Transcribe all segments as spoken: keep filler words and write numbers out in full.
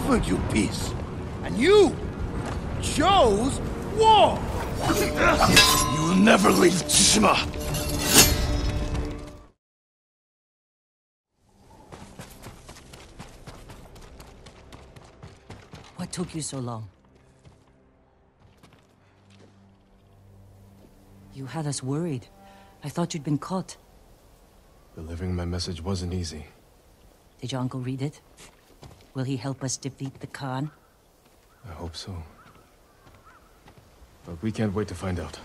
offered you peace, and you chose war! You will never leave Tsushima! What took you so long? You had us worried. I thought you'd been caught. Delivering my message wasn't easy. Did your uncle read it? Will he help us defeat the Khan? I hope so. But we can't wait to find out.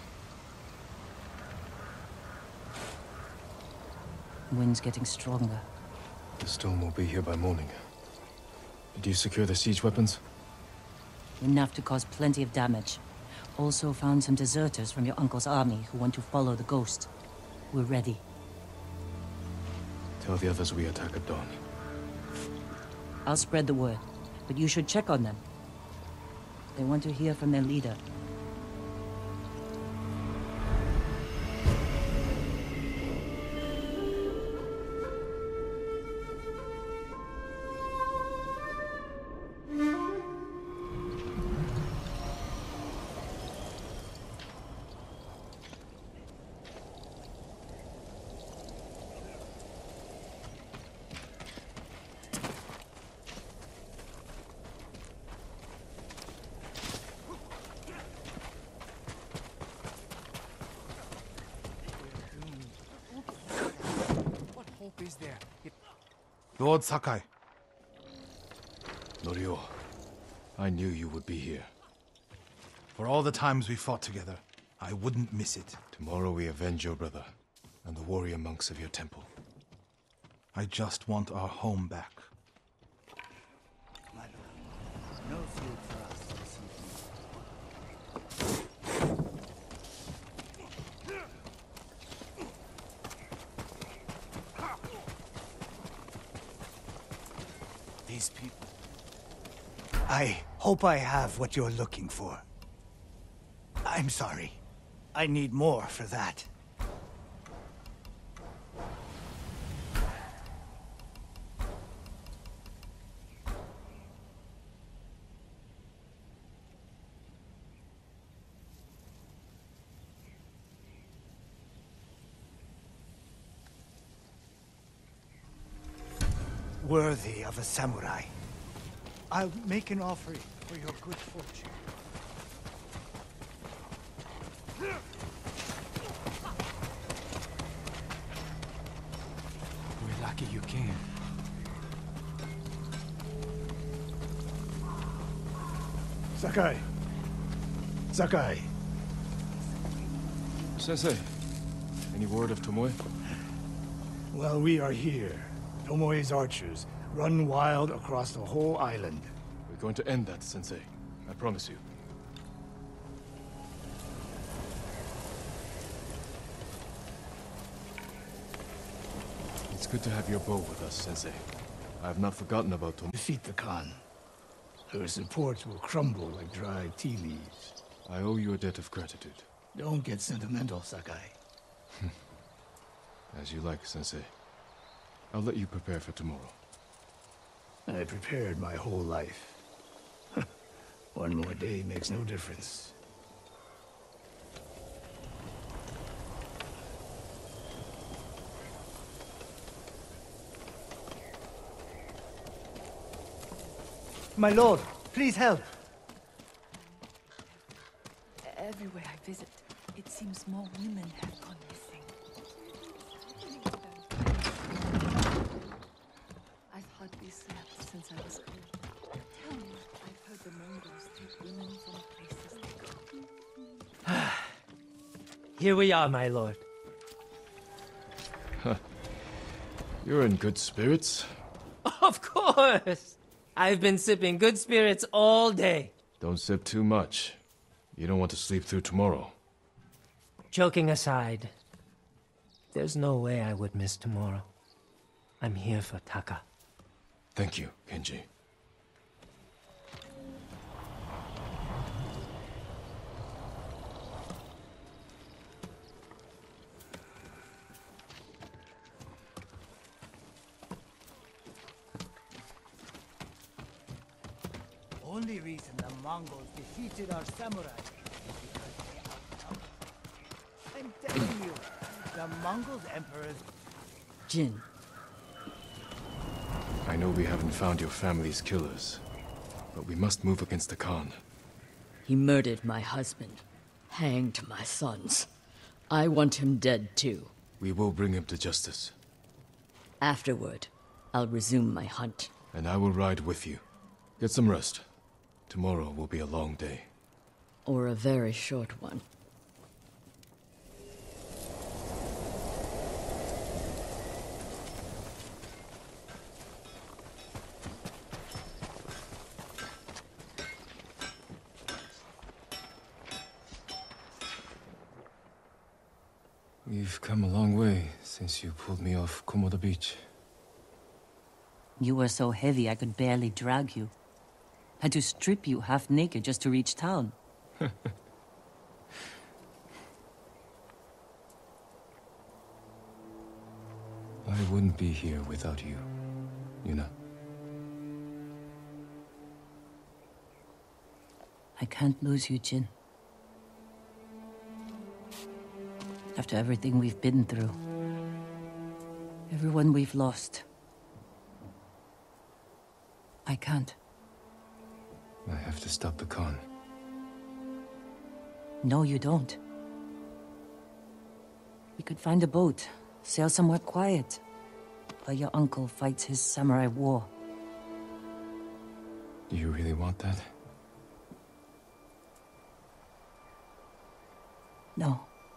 Wind's getting stronger. The storm will be here by morning. Did you secure the siege weapons? Enough to cause plenty of damage. Also found some deserters from your uncle's army who want to follow the ghost. We're ready. Tell the others we attack at dawn. I'll spread the word, but you should check on them. They want to hear from their leader. Is there? Lord Sakai. Norio, I knew you would be here. For all the times we fought together, I wouldn't miss it. Tomorrow we avenge your brother and the warrior monks of your temple. I just want our home back. No food for us this These people. I hope I have what you're looking for. I'm sorry. I need more for that. Worthy of a samurai. I'll make an offering for your good fortune. We're lucky you came. Sakai. Sakai. Sensei, any word of Tomoe? Well, we are here. Tomoe's archers run wild across the whole island. We're going to end that, Sensei. I promise you. It's good to have your bow with us, Sensei. I have not forgotten about Tomoe. Defeat the Khan. Her supports will crumble like dry tea leaves. I owe you a debt of gratitude. Don't get sentimental, Sakai. As you like, Sensei. I'll let you prepare for tomorrow. I prepared my whole life. One more day makes no difference. My lord, please help. Everywhere I visit, it seems more women have gone missing. I've hardly slept since I was old. Tell me, I've heard the Mongols take women from places they go. Here we are, my lord. You're in good spirits. Of course! I've been sipping good spirits all day. Don't sip too much. You don't want to sleep through tomorrow. Joking aside, there's no way I would miss tomorrow. I'm here for Taka. Thank you, Kenji. only reason the Mongols defeated our samurai is because they outnumbered. I'm telling you, the Mongols' emperors... Jin. I know we haven't found your family's killers, but we must move against the Khan. He murdered my husband, hanged my sons. I want him dead too. We will bring him to justice. Afterward, I'll resume my hunt. And I will ride with you. Get some rest. Tomorrow will be a long day. Or a very short one. We've come a long way since you pulled me off Komoda Beach. You were so heavy I could barely drag you. Had to strip you half naked just to reach town. I wouldn't be here without you, Yuna. I can't lose you, Jin. After everything we've been through. Everyone we've lost. I can't. I have to stop the Khan. No, you don't. We could find a boat, sail somewhere quiet, while your uncle fights his samurai war. Do you really want that? No.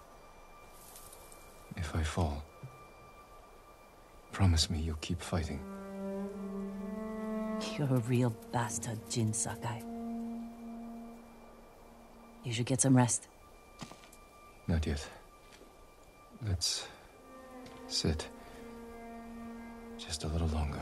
If I fall, promise me you'll keep fighting. You're a real bastard, Jin Sakai. You should get some rest. Not yet. Let's sit just a little longer.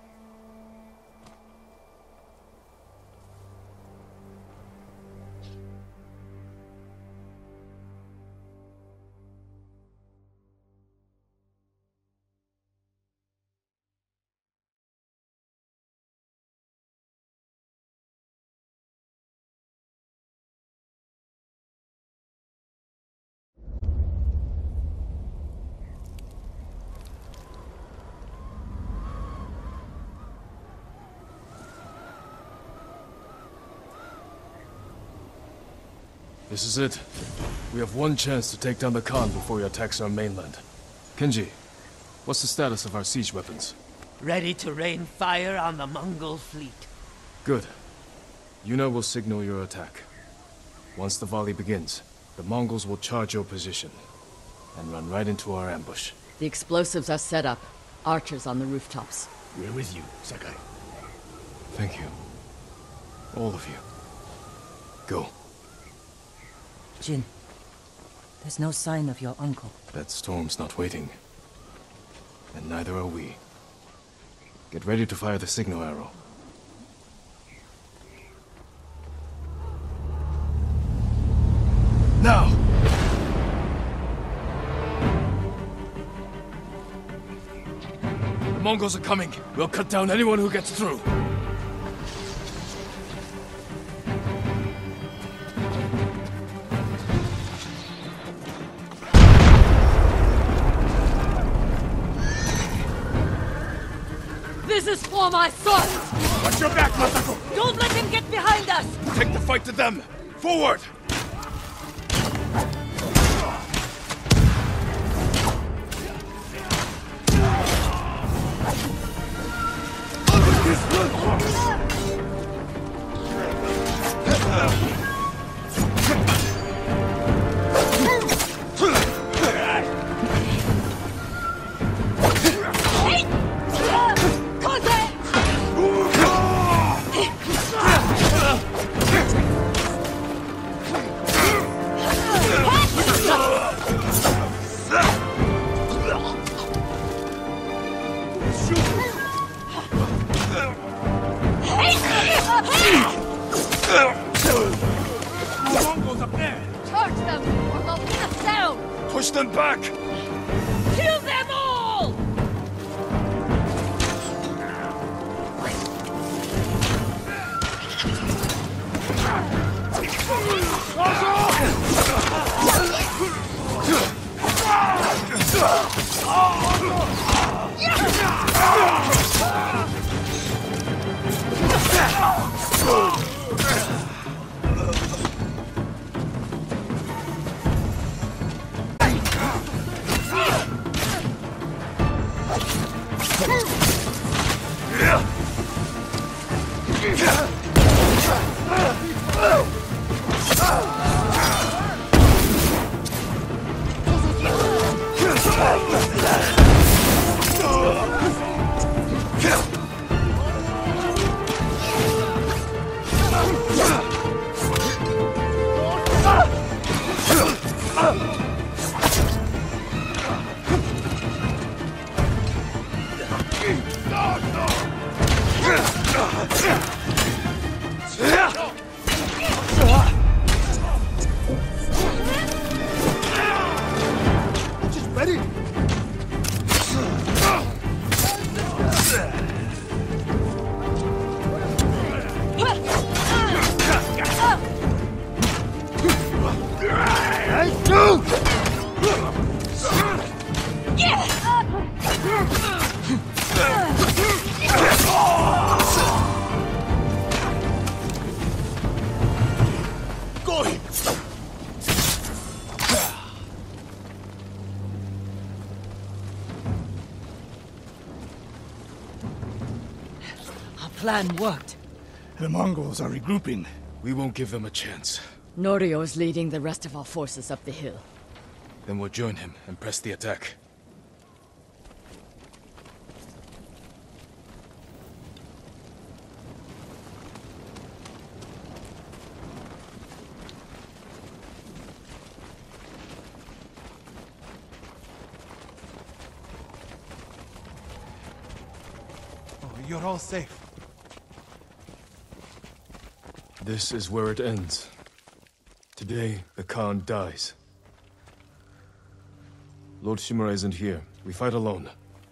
This is it. We have one chance to take down the Khan before he attacks our mainland. Kenji, what's the status of our siege weapons? Ready to rain fire on the Mongol fleet. Good. Yuna will signal your attack. Once the volley begins, the Mongols will charge your position and run right into our ambush. The explosives are set up. Archers on the rooftops. We're with you, Sakai. Thank you. All of you. Go. Jin, there's no sign of your uncle. That storm's not waiting. And neither are we. Get ready to fire the signal arrow. Now! The Mongols are coming. We'll cut down anyone who gets through. This is for my sons! Watch your back, Masako! Don't let him get behind us! Take the fight to them! Forward! Mongols up there! Charge them, or they'll hit us down! Push them back! Kill them all! Plan worked. The Mongols are regrouping. We won't give them a chance. Norio's leading the rest of our forces up the hill. Then we'll join him and press the attack. Oh, you're all safe. This is where it ends. Today, the Khan dies. Lord Shimura isn't here. We fight alone.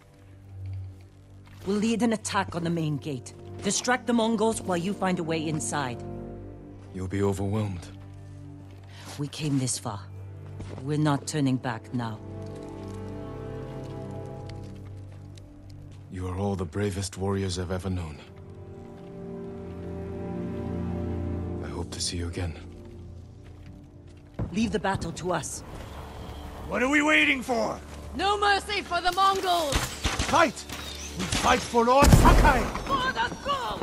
We'll lead an attack on the main gate. Distract the Mongols while you find a way inside. You'll be overwhelmed. We came this far. We're not turning back now. You are all the bravest warriors I've ever known. I hope to see you again. Leave the battle to us. What are we waiting for? No mercy for the Mongols! Fight! We fight for Lord Sakai! For the goal!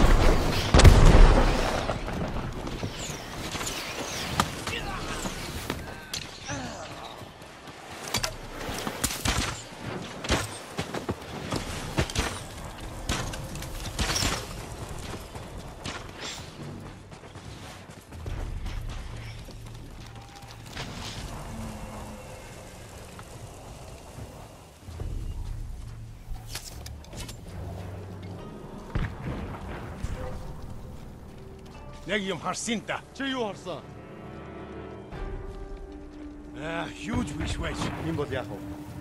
Negium Harsinta. Cheyu Harsa. Ah, huge wish wish. Nimbo Diaho.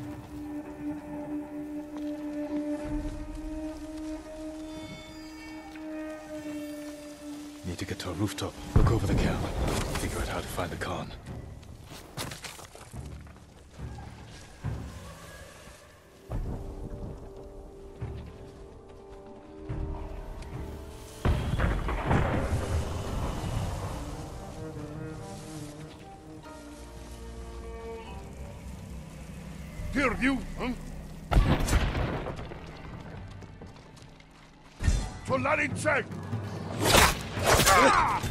Need to get to a rooftop. Look over the camp. Figure out how to find the Khan. Hear you, huh? Solari check! Ah!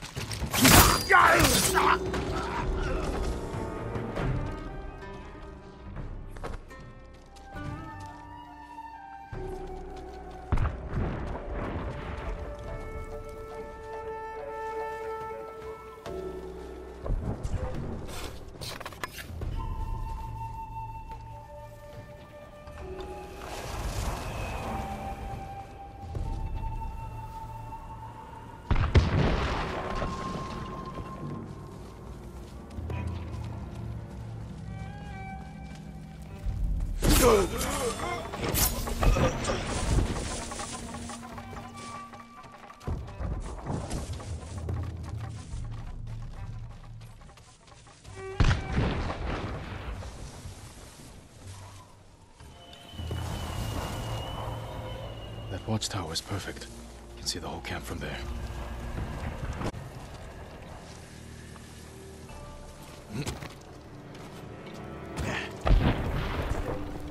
That watchtower is perfect. You can see the whole camp from there.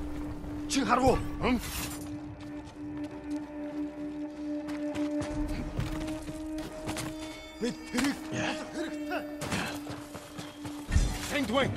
Chiharu, huh? Wing!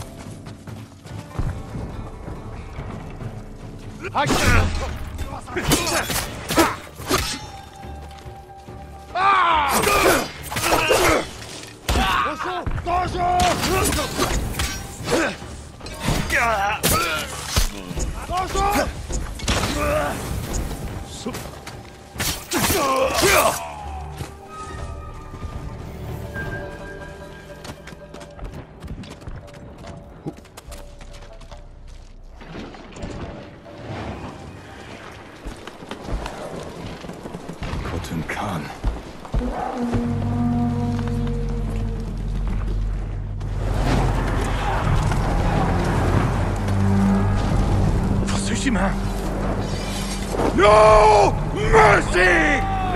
Khotun Khan. For Tsushima. No mercy!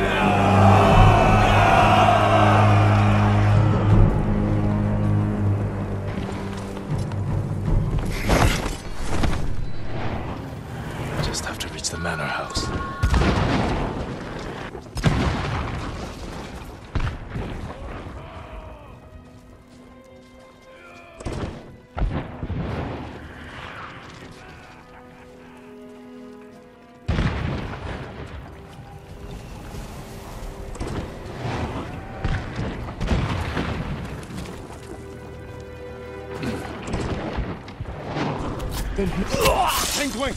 Just have to reach the manor house. Wing!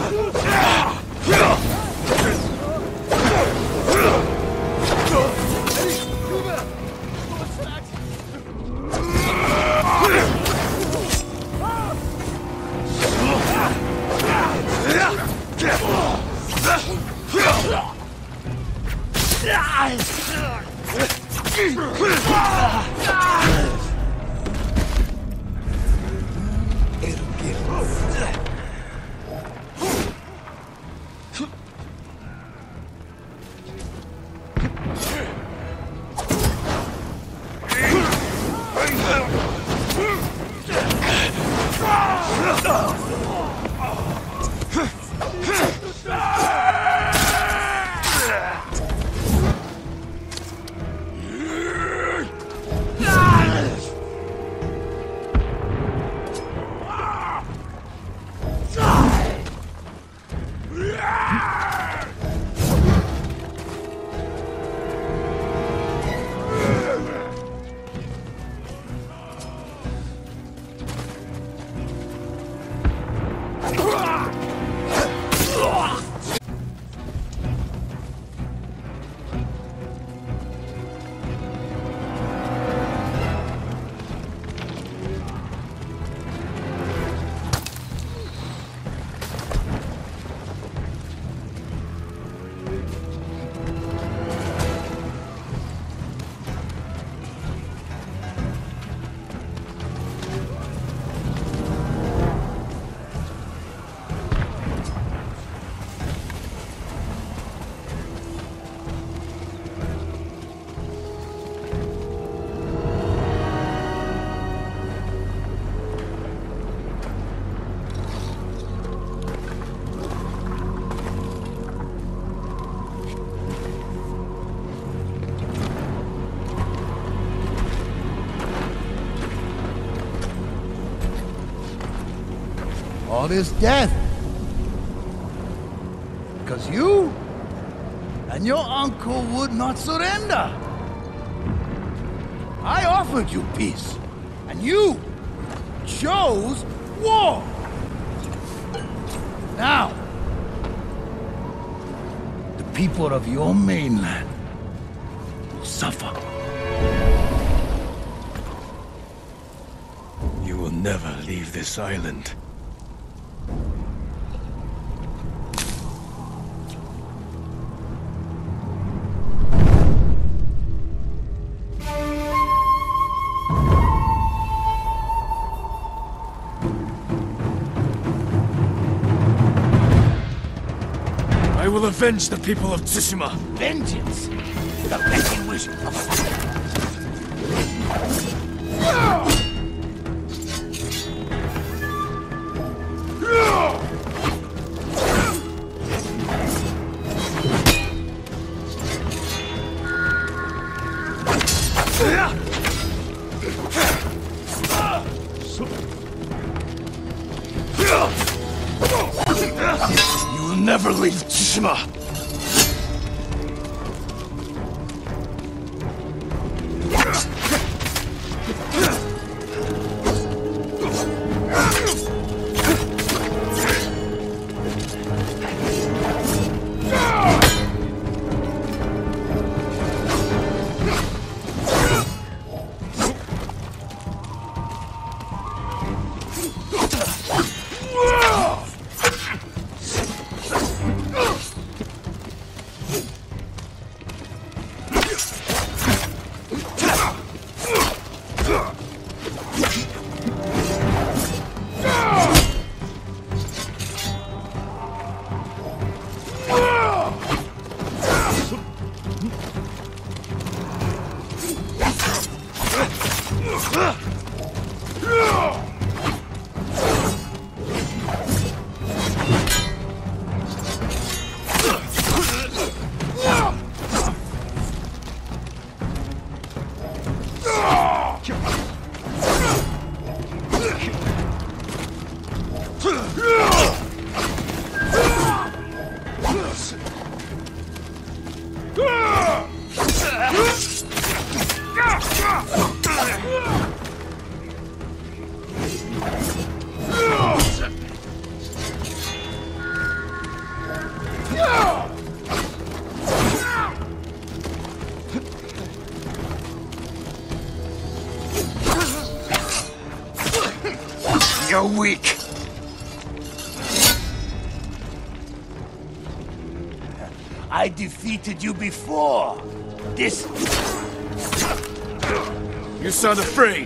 All this death. Because you and your uncle would not surrender. I offered you peace, and you chose war. Now, the people of your mainland will suffer. You will never leave this island. I will avenge the people of Tsushima. Vengeance! The petty wish of... You will never leave Tsushima! a week. I defeated you before. This... You sound afraid.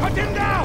Cut him down!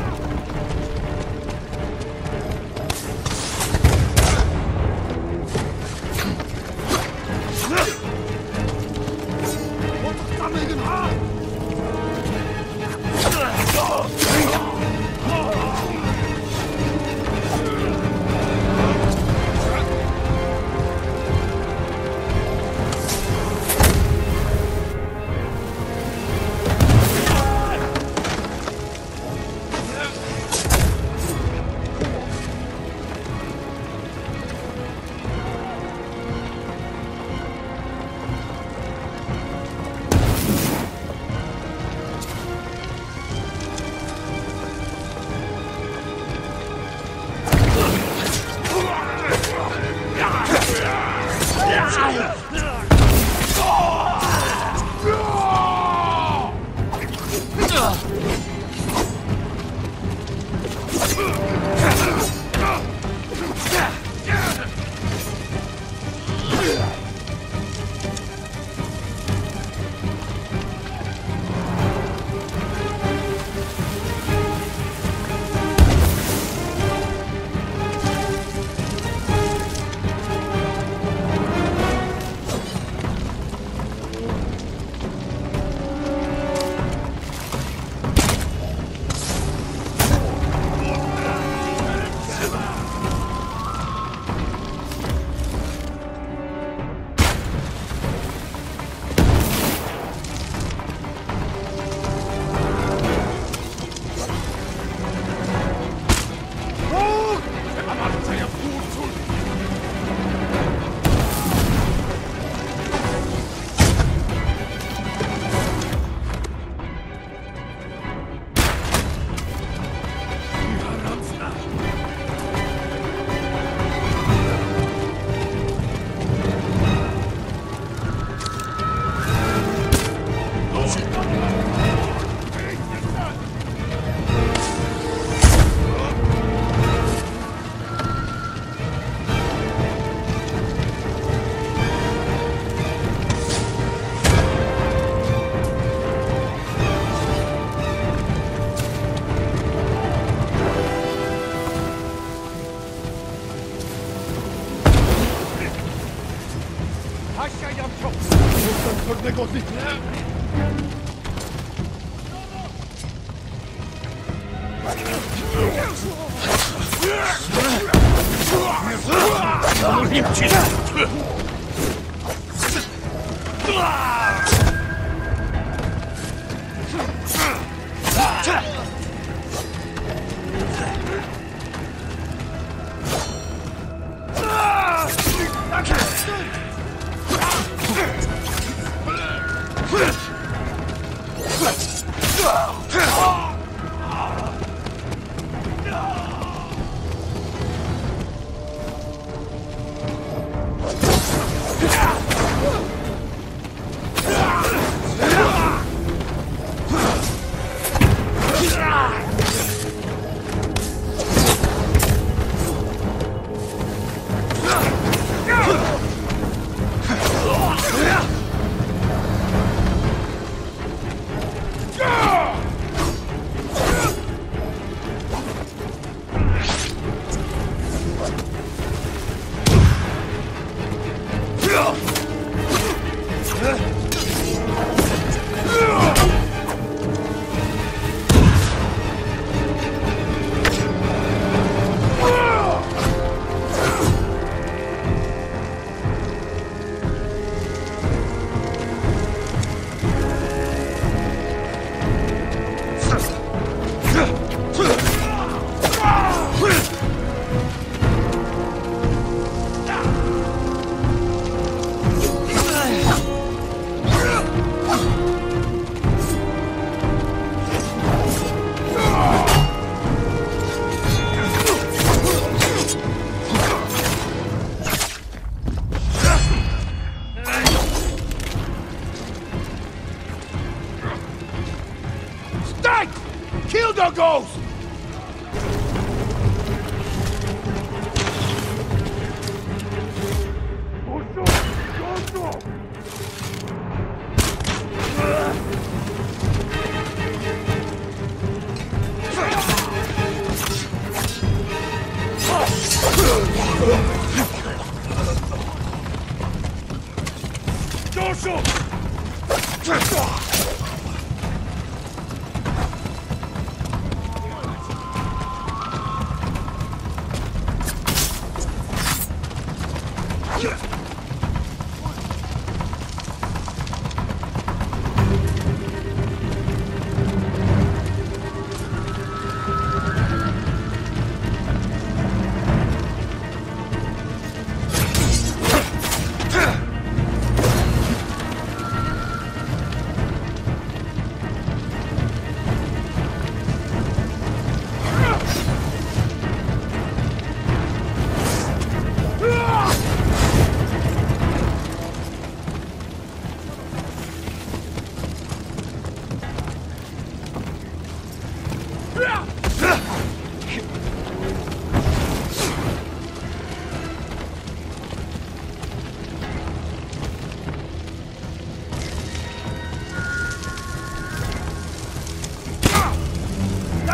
Goes!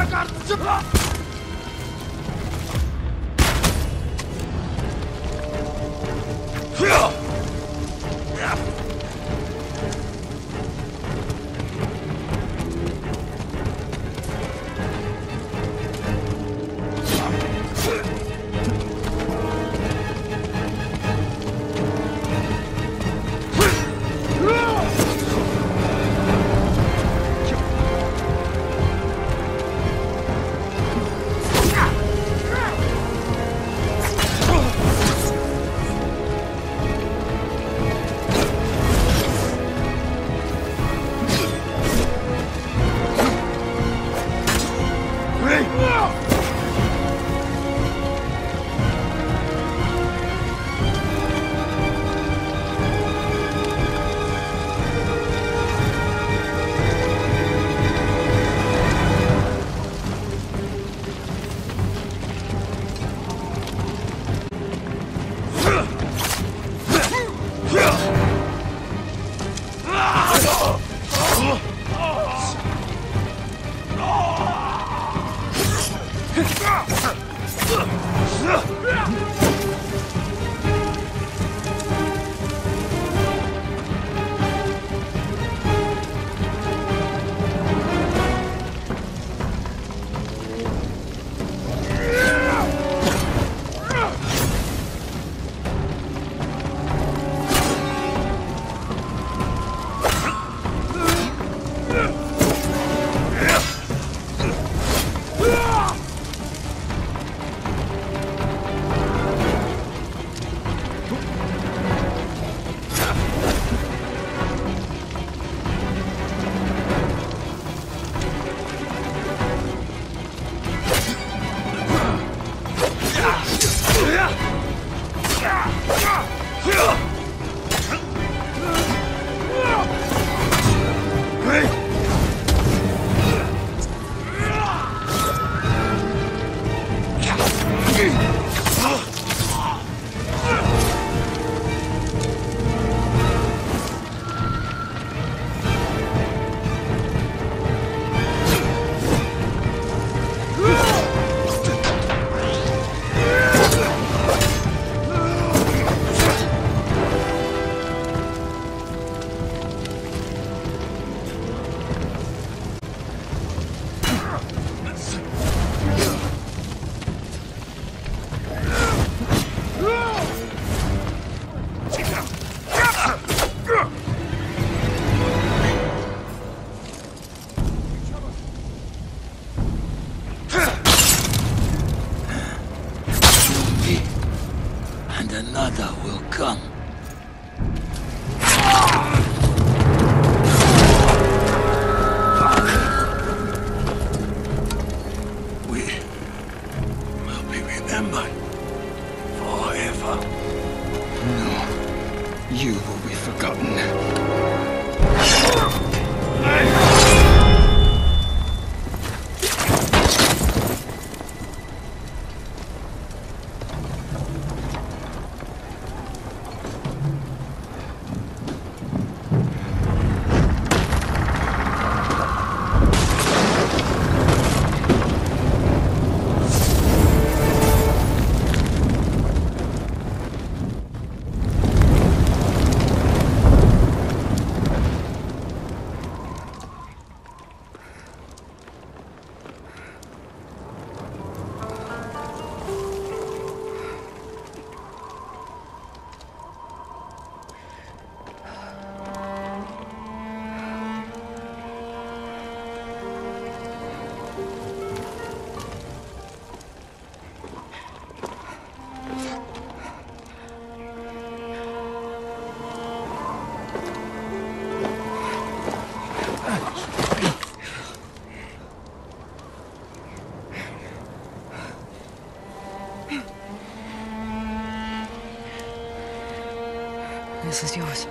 This is yours.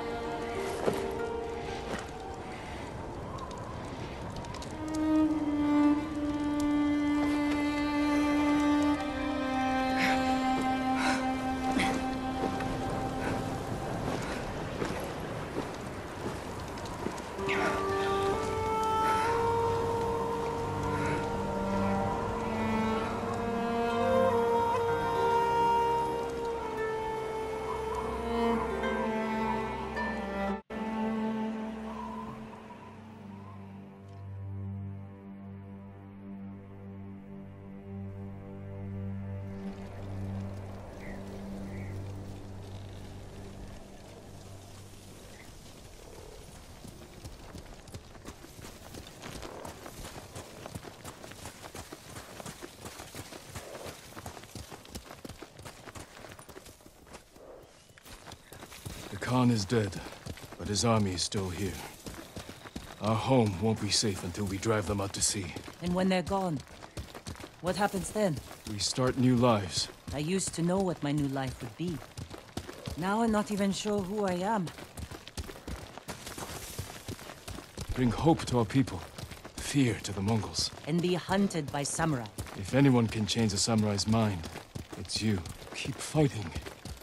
Khan is dead, but his army is still here. Our home won't be safe until we drive them out to sea. And when they're gone, what happens then? We start new lives. I used to know what my new life would be. Now I'm not even sure who I am. Bring hope to our people. Fear to the Mongols. And be hunted by samurai. If anyone can change a samurai's mind, it's you. Keep fighting.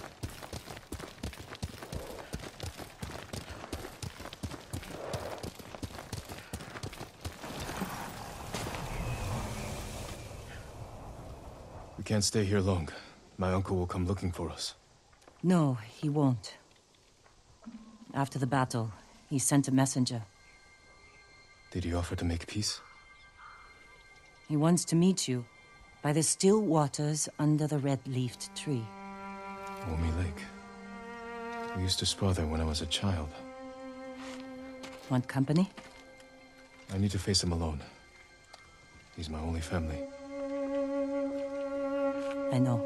We can't stay here long. My uncle will come looking for us. No, he won't. After the battle, he sent a messenger. Did he offer to make peace? He wants to meet you by the still waters under the red-leafed tree. Omi Lake. We used to spar there when I was a child. Want company? I need to face him alone. He's my only family. I know.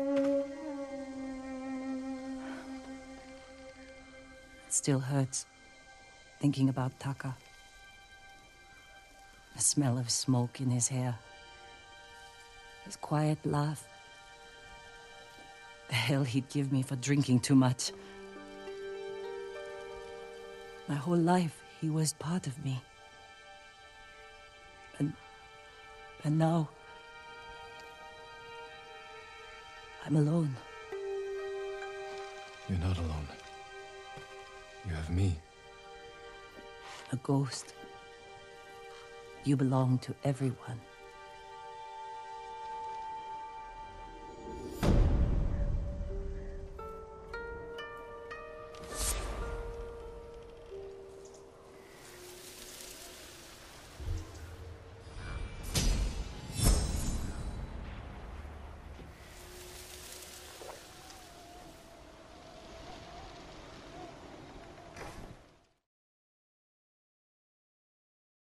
It still hurts, thinking about Taka. The smell of smoke in his hair. His quiet laugh. The hell he'd give me for drinking too much. My whole life, he was part of me. And... and now... I'm alone. You're not alone. You have me. A ghost. You belong to everyone.